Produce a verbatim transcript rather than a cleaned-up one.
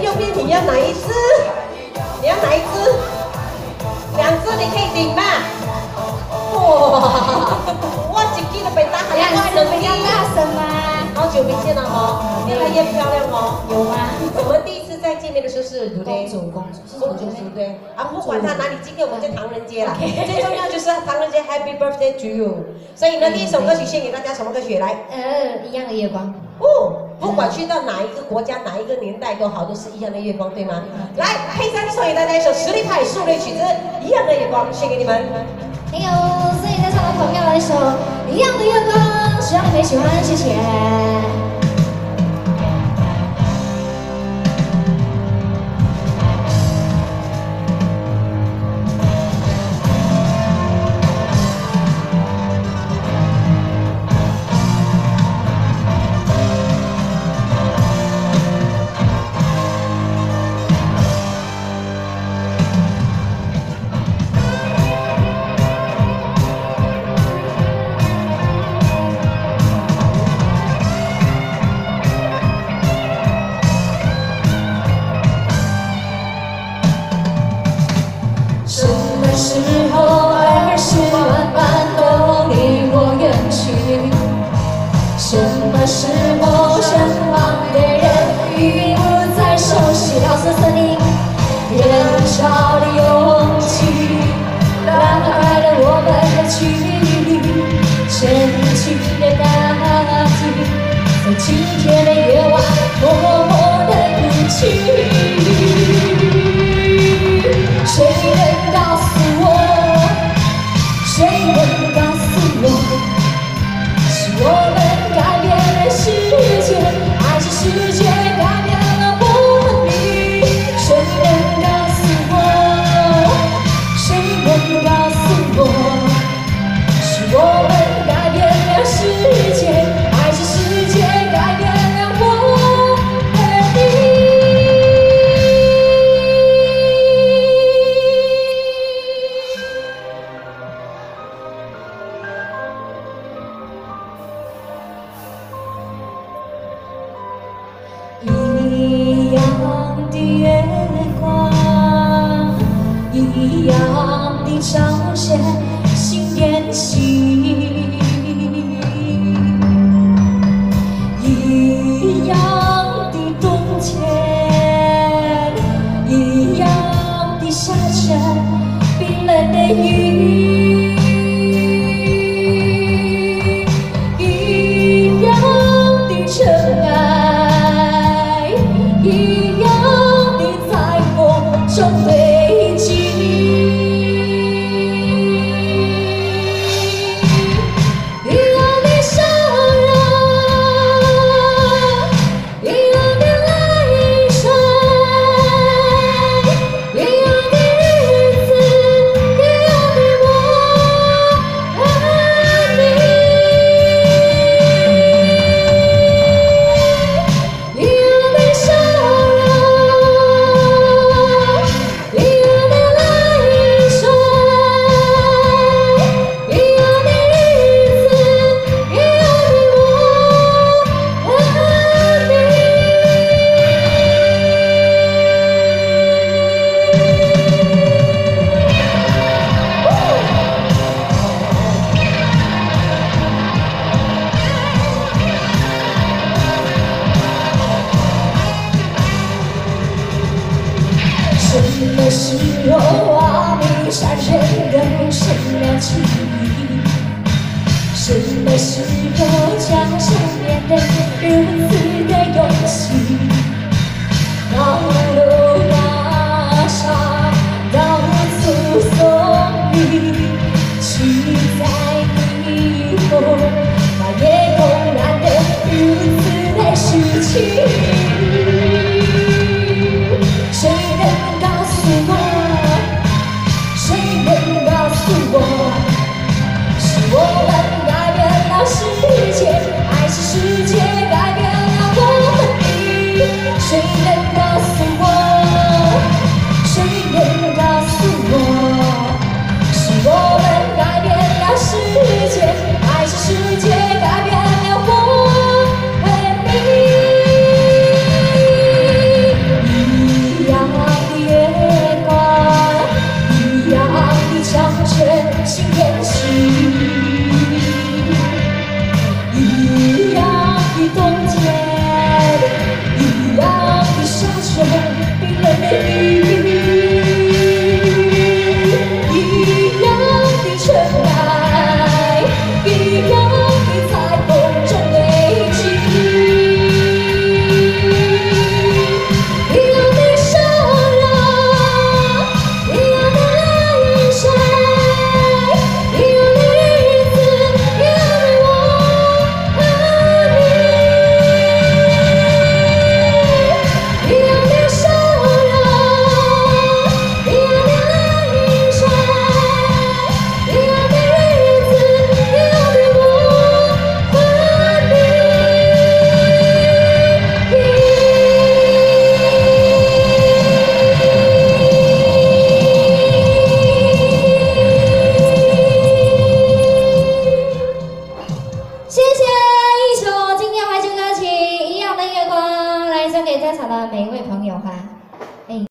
右边你要哪一只？你要哪一只？两只你可以领吗？哇！哇，几斤的北大还要爱能比较大声吗？好久没见了哈，越来越漂亮哦。有吗？我们第一次在见面的时候是公主，公主，公主对。啊，不管他哪里，今天我们在唐人街啦。最重要就是唐人街 Happy Birthday to you。所以呢，第一首歌曲献给大家，什么歌曲？来， 呃，一样的月光。 哦，不管去到哪一个国家、哪一个年代都好，都是一样的月光，对吗？来，佩珊送给大家一首实力派数类曲子《一样的月光》，献给你们。 还有，所以在场的朋友来一首《一样的月光》，希望你们喜欢，谢谢。时候儿时慢慢都离我远去，什么时候身旁的人已不再熟悉，老色森林人潮的拥挤，拉开了我们的距离，沉寂的大地，在今天的夜晚默默的哭泣。谁能告诉我？谁能告诉我？是我们改变了世界，还是世界改变了我们？谁能告诉我？谁能告诉我？是我们改变了世界，还是世界改变了我们？一样的月光，一样的彰显新年喜，一样的冬天，一样的下着冰冷的雨，一样的尘埃，一样的在风中堆积，一样的笑容，一样的泪水，一样的日子，一样的我和你，一样的笑容，一样的泪水，一样的日子，一样的我和你。什么时候啊，迷山人都生了气？什么时候将想念的如此的勇气？高楼大厦到处送你，期待你以后把夜空染得如此的诗情。谁能告诉我？谁能告诉我？是我们改变了世界，还是世界改变了我们？谁能告诉我？ 着冰冷的雨，一样的尘埃，一样的彩虹中堆积，一样的伤疤，一样的泪水，一样的日子，一样的我和你，一样的笑容，一样的泪水，一样的日子，一样的我和谢谢一首经典怀旧歌曲《一样的月光》，来送给在场的每一位朋友哈。